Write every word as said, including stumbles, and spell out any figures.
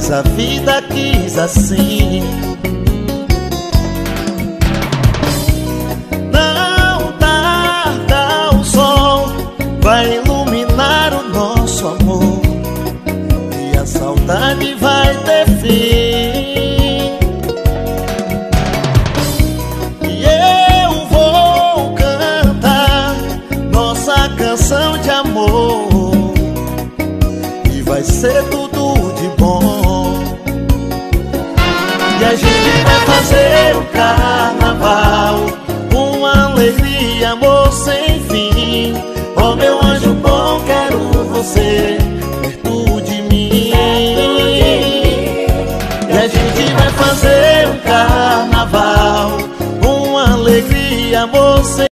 mas a vida quis assim. Não tarda, o sol vai iluminar o nosso amor e a saudade vai ter fim. E eu vou cantar nossa canção de amor e vai ser tudo de bom. E a gente vai fazer o carnaval, uma alegria, amor sem fim. Oh meu anjo bom, quero você perto de mim. E a gente vai fazer um carnaval, uma alegria, amor sem